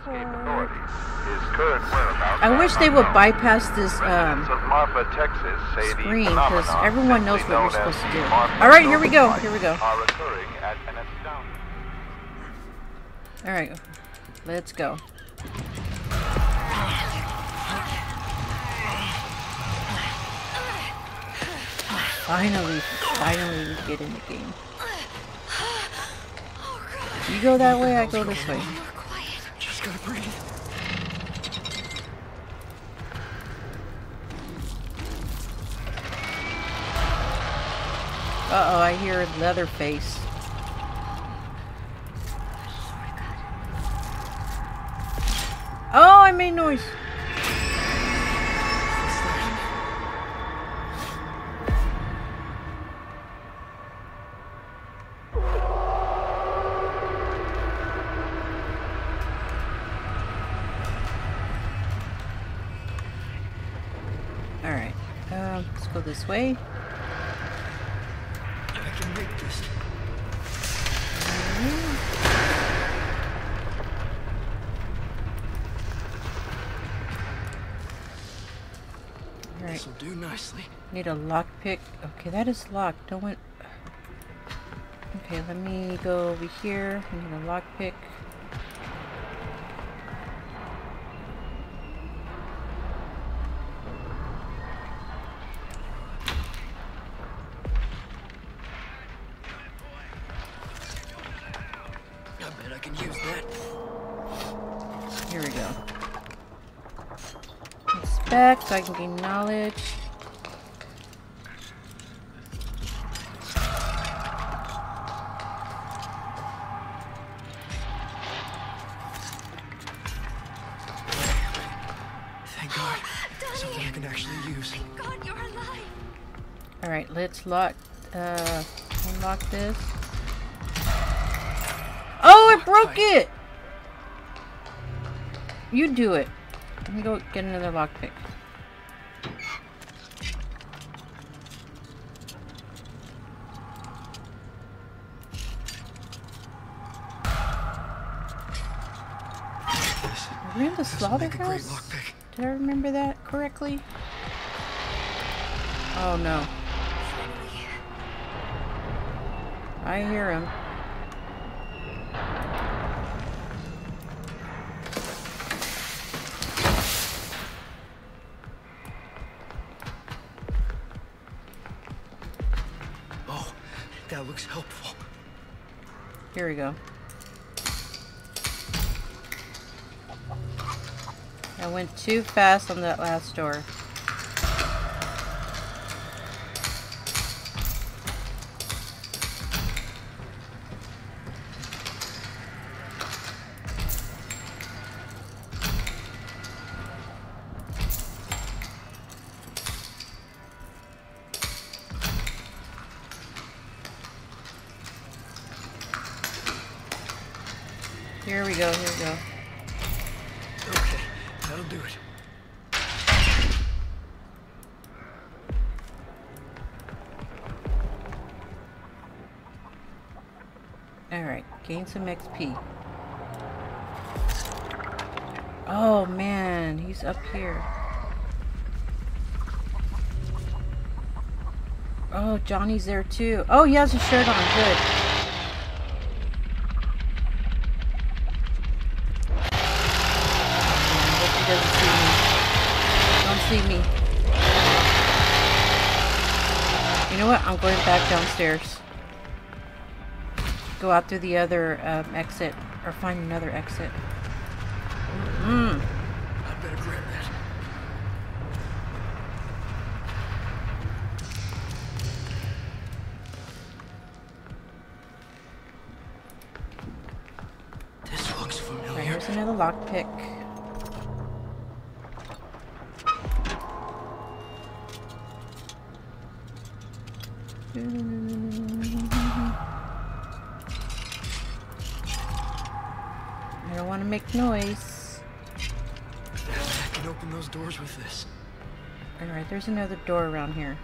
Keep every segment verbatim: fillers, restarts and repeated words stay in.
part. I wish they would bypass this um, screen because everyone knows what you're supposed to do. Alright, here we go. Here we go. Alright, let's go. Finally, finally we get in the game. You go that way, I go this way. Just gotta breathe. Uh-oh, I hear Leatherface. Oh, I made noise. Alright, um, let's go this way. I can make this. Alright. This'll do nicely. Need a lockpick. Okay, that is locked. Don't want. Okay, let me go over here. I need a lockpick. I bet I can use that. Here we go. It's back so I can gain knowledge. Thank God. Something I can actually use. Thank God you're alive. Alright, let's lock, uh, unlock this. Oh, it broke it! You do it. Let me go get another lockpick. Are we in the slaughterhouse? Did I remember that correctly? Oh no. I hear him. Oh, that looks helpful. Here we go. I went too fast on that last door. Here we go, here we go. Okay, that'll do it. Alright, gain some X P. Oh man, he's up here. Oh, Johnny's there too. Oh, he has a shirt on, good. See me. You know what? I'm going back downstairs. Go out through the other um, exit, or find another exit. Mm. I better grab that. This looks familiar. Right, here's another lockpick. I don't want to make noise. I can open those doors with this. Alright, there's another door around here.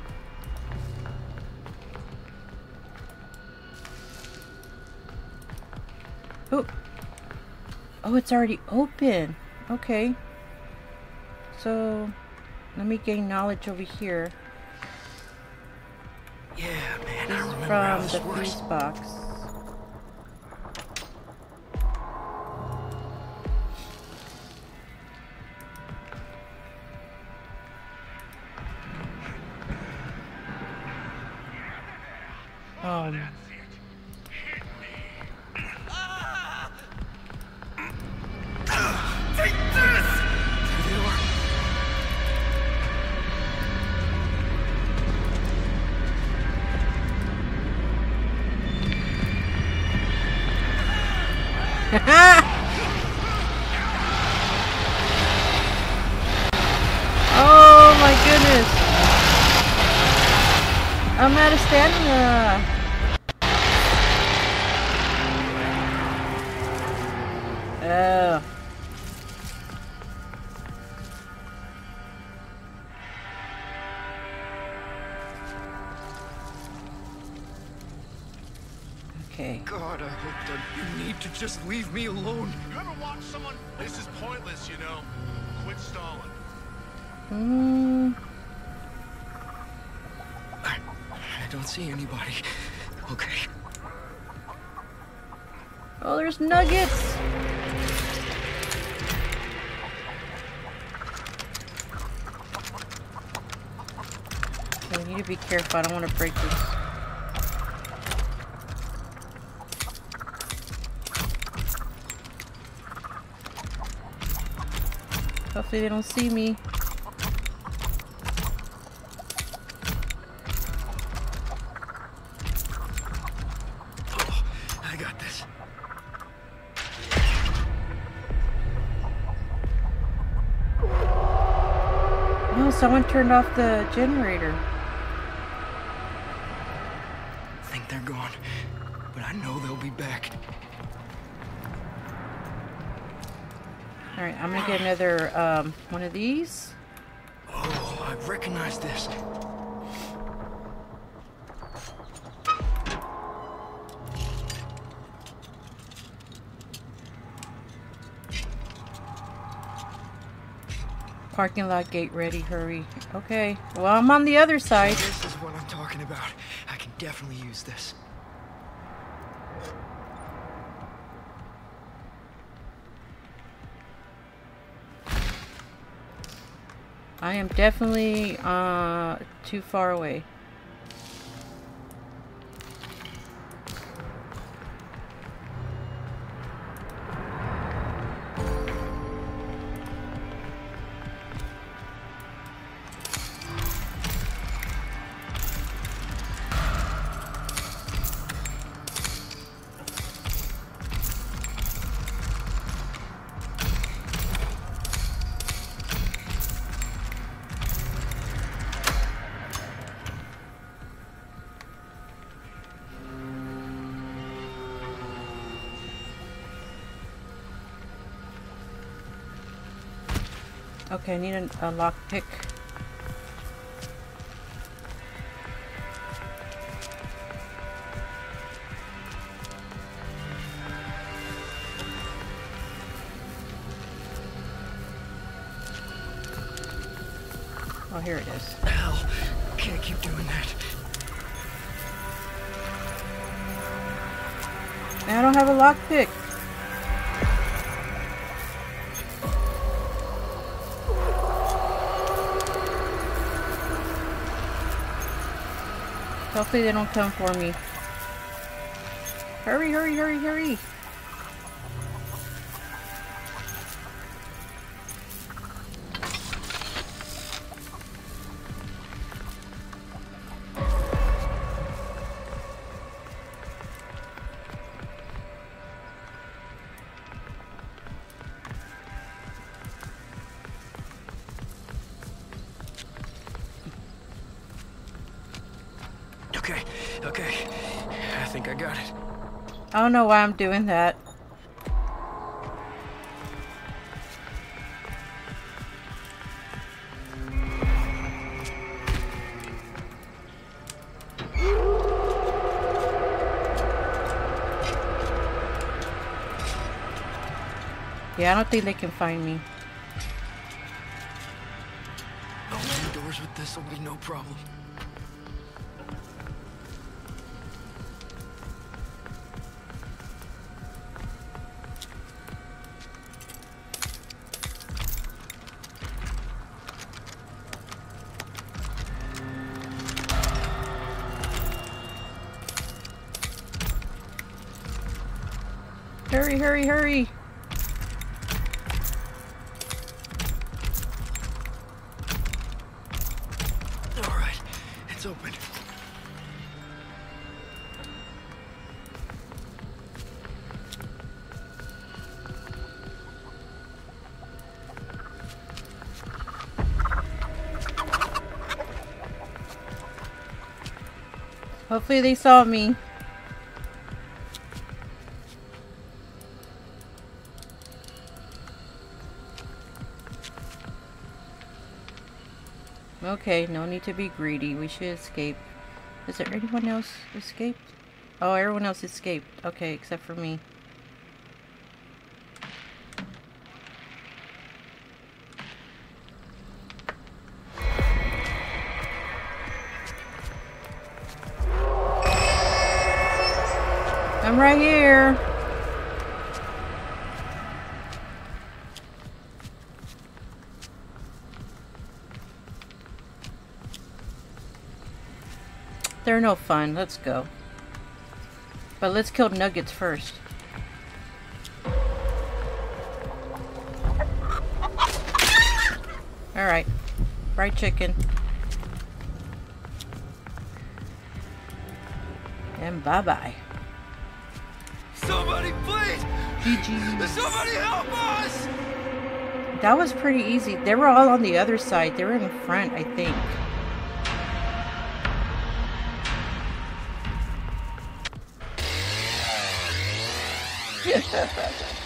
Oh. Oh, it's already open. Okay. So, let me gain knowledge over here. Yeah, man. This I is remember from was the worse. fuse box. Um. Take this! There they are. Oh my goodness! I'm out of stamina. Oh. Okay. God, I hope that you need to just leave me alone. You ever watch someone? This is pointless, you know. Quit stalling. Hmm. I, I don't see anybody. Okay. Oh, there's nuggets. Okay, we need to be careful. I don't want to break this. Hopefully they don't see me. Oh, I got this. Oh, someone turned off the generator. I think they're gone, but I know they'll be back. Alright, I'm gonna get another, um, one of these. Oh, I recognize this. Parking lot gate ready, hurry. Okay, well, I'm on the other side. This is what I'm talking about. I can definitely use this. I am definitely uh, too far away. Okay, I need a, a lockpick. Oh, here it is. Hell, can't keep doing that. I don't have a lockpick. Hopefully they don't come for me. Hurry, hurry, hurry, hurry. Okay, okay. I think I got it. I don't know why I'm doing that. Yeah, I don't think they can find me. Opening doors with this will be no problem. Hurry, hurry, hurry! Alright, it's open. Hopefully they saw me. Okay, no need to be greedy. We should escape. Is there anyone else escaped? Oh, everyone else escaped. Okay, except for me. I'm right here. They're no fun. Let's go. But let's kill Nuggets first. Alright. Fried chicken. And bye-bye. Somebody please! G G. Somebody help us! That was pretty easy. They were all on the other side. They were in the front, I think. Yeah.